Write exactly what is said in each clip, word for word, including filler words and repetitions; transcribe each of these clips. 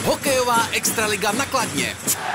Hokejová extraliga na Kladně.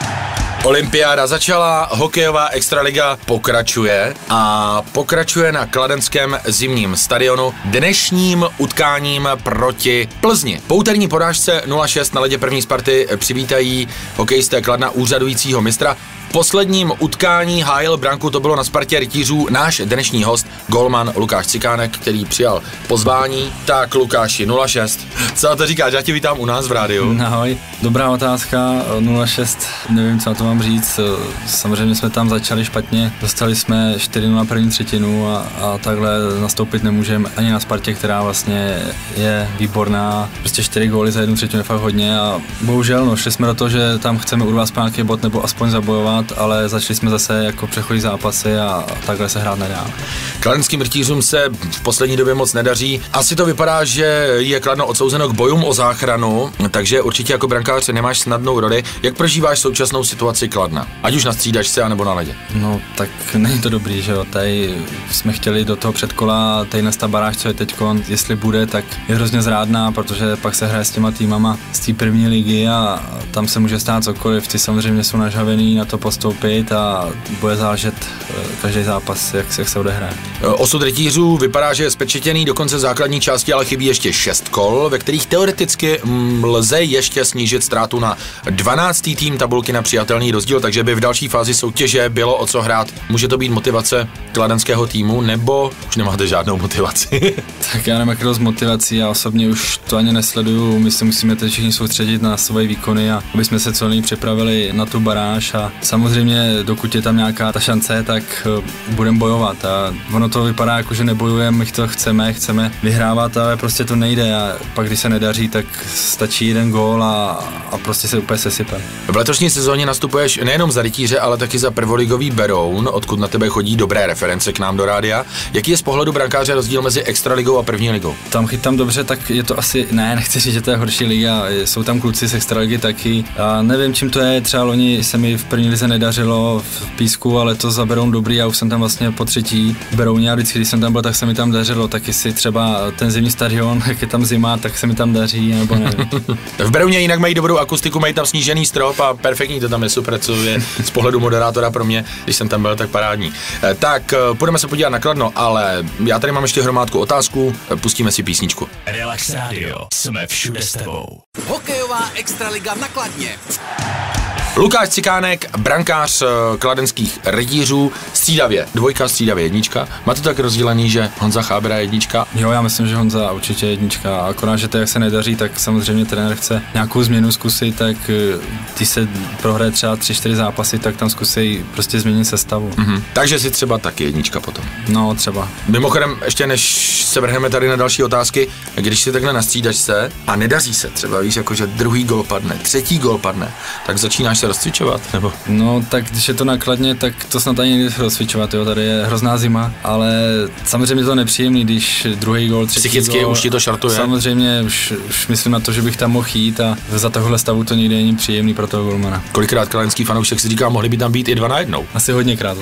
Olympiáda začala, hokejová extraliga pokračuje a pokračuje na kladenském zimním stadionu dnešním utkáním proti Plzni. Po úterní porážce nula šest na ledě první Sparty přivítají hokejisté Kladna úřadujícího mistra. V posledním utkání hájil branku, to bylo na Spartě rytířů, náš dnešní host, golman Lukáš Cikánek, který přijal pozvání. Tak Lukáši, nula šest, co na to říkáš? Já tě vítám u nás v rádiu. Ahoj, dobrá otázka, nula šest, nevím, co na to mám říct, samozřejmě jsme tam začali špatně, dostali jsme čtyři nula první třetinu a, a takhle nastoupit nemůžeme ani na Spartě, která vlastně je výborná, prostě čtyři góly za jednu třetinu je fakt hodně a bohužel, no, šli jsme do toho, že tam chceme urvat nějaký bod nebo aspoň zabojovat, ale začali jsme zase jako přechodí zápasy a takhle se hrát nedá. Kladenským rytířům se v poslední době moc nedaří. Asi to vypadá, že je Kladno odsouzeno k bojům o záchranu, takže určitě jako brankář nemáš snadnou roli. Jak prožíváš současnou situaci Kladna? Ať už na střídačce, anebo na ledě. No tak není to dobrý, že jo. Tady jsme chtěli do toho předkola, tady na ta baráž, co je teďko, jestli bude, tak je hrozně zrádná, protože pak se hraje s těma týmama z té první ligy a tam se může stát cokoliv. Ty samozřejmě jsou nažavený na to postoupit a bude záležet každý zápas, jak, jak se odehraje. Osud rytířů vypadá, že je spečetěný do konce základní části, ale chybí ještě šest kol, ve kterých teoreticky m, lze ještě snížit ztrátu na dvanáctý tým tabulky na přijatelný rozdíl, takže by v další fázi soutěže bylo o co hrát. Může to být motivace kladenského týmu, nebo už nemáte žádnou motivaci? Tak já nemám dost motivací, já osobně už to ani nesleduju, my se musíme teď všichni soustředit na svoje výkony a aby jsme se co nejvíc připravili na tu baráž a samozřejmě dokud je tam nějaká ta šance, tak budeme bojovat a ono to vypadá jako, že nebojujeme, my to chceme, chceme vyhrávat, ale prostě to nejde a pak když se nedaří, tak stačí jeden gól a, a prostě se úplně sesype. V letošní sezóně nastupuješ nejenom za rytíře, ale taky za prvoligový Beroun, odkud na tebe chodí dobré reference k nám do rádia. Jaký je z pohledu brankáře rozdíl mezi extraligou a první ligou? Tam chytám dobře, tak je to asi, ne, nechci říct, že to je horší liga, jsou tam kluci z extraligy taky a nevím, čím to je, třeba loni se mi v první lize nedařilo v Písku, ale to za Beroun dobrý a už jsem tam vlastně po třetí v Berouně a vždycky, když jsem tam byl, tak se mi tam dařilo, taky si třeba ten zimní stadion, jak je tam zima, tak se mi tam daří, nebo nevím. V Berouně jinak mají dobrou akustiku, mají tam snížený strop a perfektní to tam je, super, co je z pohledu moderátora pro mě, když jsem tam byl, tak parádní. Tak půjdeme se podívat na Kladno, ale já tady mám ještě hromádku otázků, pustíme si písničku. Relax Radio, jsme všude s tebou. Hokejová extraliga na Kladně. Lukáš Cikánek, brankář kladenských rytířů, střídavě, dvojka, střídavě jednička. Máte tak rozdělený, že Honza Chábera je jednička? Jo, já myslím, že Honza určitě jednička, akorát, že to jak se nedaří, tak samozřejmě trenér chce nějakou změnu zkusit, tak když se prohraje třeba tři čtyři zápasy, tak tam zkusí prostě změnit sestavu. Mm-hmm. Takže si třeba taky jednička potom. No, třeba. Mimochodem, ještě než se vrhneme tady na další otázky, když si takhle na střídačce a nedaří se třeba, víš, jako že druhý gól padne, třetí gól padne, tak začínáš se rozcvičovat, nebo? No, tak když je to nakladně, tak to snad ani nejde rozcvičovat, jo, tady je hrozná zima, ale samozřejmě to nepříjemný, když druhý gól, třetí psychicky gól, už ti to šartuje. Samozřejmě už, už myslím na to, že bych tam mohl jít a za tohle stavu to nikdy není příjemný pro toho golmana. Kolikrát kladenský fanoušek si říká, mohli by tam být i dva na jednou? Asi hodněkrát.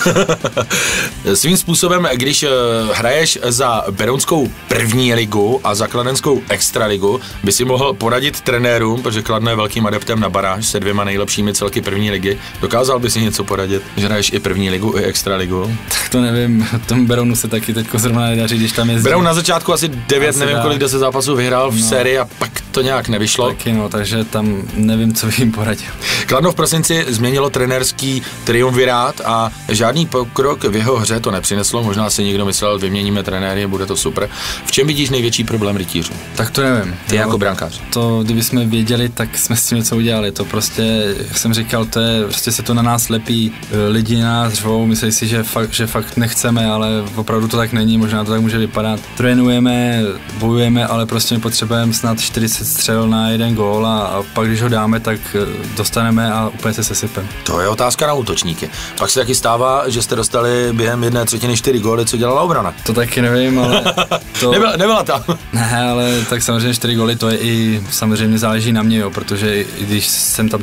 Svým způsobem, když hraješ za berounskou první ligu a za kladenskou extraligu, by si mohl poradit trenérům, protože Kladno je velkým adeptem na baráž se dvěma nejlepšími celky první ligy. Dokázal by si něco poradit, že hraješ i první ligu, i extraligu? Tak to nevím, tomu Berounu se taky teďko zrovna nedaří, když tam jezdí. Beroun na začátku asi devět, asi nevím dá. Kolik se zápasů vyhrál v no. sérii a pak to nějak nevyšlo. Taky no, takže tam nevím, co bych jim poradil. Kladno v prosinci změnilo trenérský triumvirát a žádný pokrok v jeho hře to nepřineslo. Možná si někdo myslel, vyměníme trenéry, bude to super. V čem vidíš největší problém rytířů? Tak to nevím. Ty jo, jako brankář. To, kdyby jsme věděli, tak jsme s tím něco udělali. To prostě, jak jsem říkal, to je, prostě se to na nás lepí, lidi nás řvou, myslí si, že fakt, že fakt nechceme, ale opravdu to tak není, možná to tak může vypadat. Trénujeme, bojujeme, ale prostě my potřebujeme snad čtyřicet střel na jeden gól a, a pak když ho dáme, tak dostaneme a úplně se sesypeme. To je otázka na útočníky. Pak se taky stává, že jste dostali během jedné třetiny čtyři góly, co dělala obrana. To taky nevím, ale to... nebyla, nebyla tam. Ne, ale tak samozřejmě čtyři góly, to je i samozřejmě záleží na mě, jo, protože i když jsem tam třeba něco chytil,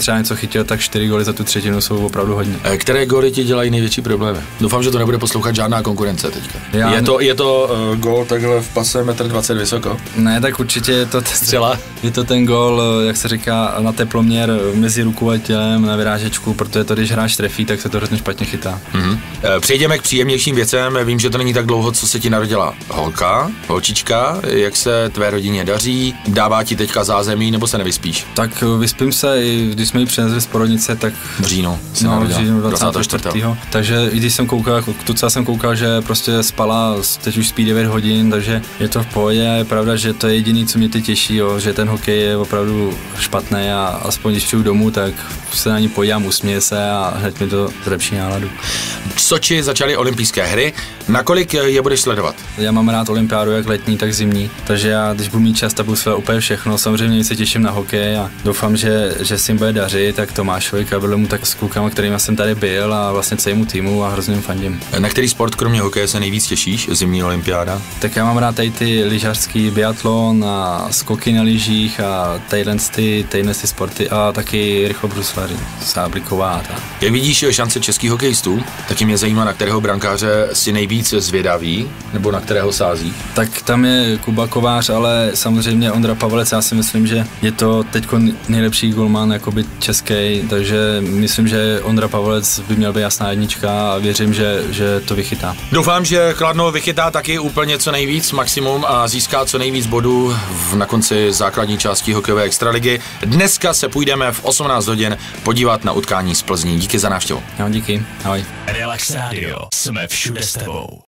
chytil, tak čtyři góly za tu třetinu jsou opravdu hodně. Které góly ti dělají největší problémy? Doufám, že to nebude poslouchat žádná konkurence teďka. Já je to, je to uh, gól takhle v pase metr dvacet vysoko? Ne, tak určitě je to, Střela. je to ten gól, jak se říká, na teploměr mezi rukou a tělem na vyrážečku, protože to, když hráč trefí, tak se to hrozně špatně chytá. Mm-hmm. Přejdeme k příjemnějším věcem. Vím, že to není tak dlouho, co se ti narodila holka, holčička. Jak se tvé rodině daří? Dává ti teďka zázemí nebo se nevyspíš? Tak vyspím se, i když jsme ji přinesli z porodnice, tak v říjnu. No, v říjnu dvacátého čtvrtého Takže i když jsem koukal, jako tuca jsem koukal, že prostě spala, teď už spí devět hodin, takže je to v pohodě a je pravda, že to je jediný, co mě teď těší, jo, že ten hokej je opravdu špatný a aspoň když přijdu domů, tak se na ní podívám, usměje se a hned mi to zlepší náladu. V Soči začaly olympijské hry. Nakolik je budeš sledovat? Já mám rád olympiádu jak letní, tak zimní, takže já, když budu mít čas, tak budu sledovat úplně všechno. Samozřejmě se těším na hokej a doufám, že, že si jim bude dařit, tak Tomášovi Kabelemu, tak s klukama, kterým jsem tady byl a vlastně celému týmu a hrozně fandím. Na který sport kromě hokeje se nejvíc těšíš? Zimní olympiáda? Tak já mám rád tady ty lyžařský biatlon a skoky na lyžích a tadyhle ty, ty sporty a taky rychlobruslaři, sábliková a tak. Jak vidíš šance českých hokejistů? Taky mě zajímá, na kterého brankáře si nejvíc zvědavý, nebo na kterého sází? Tak tam je Kuba Kovář, ale samozřejmě Ondra Pavelec, já si myslím, že je to teďko nejlepší golman jakoby český, takže myslím, že Ondra Pavelec by měl být jasná jednička a věřím, že, že to vychytá. Doufám, že Kladno vychytá taky úplně co nejvíc, maximum a získá co nejvíc bodů v, na konci základní části hokejové extraligy. Dneska se půjdeme v osmnáct hodin podívat na utkání z Plzní. Díky za návštěvu. Jo, díky. Ahoj. Relax Radio. Jsme všude s tebou.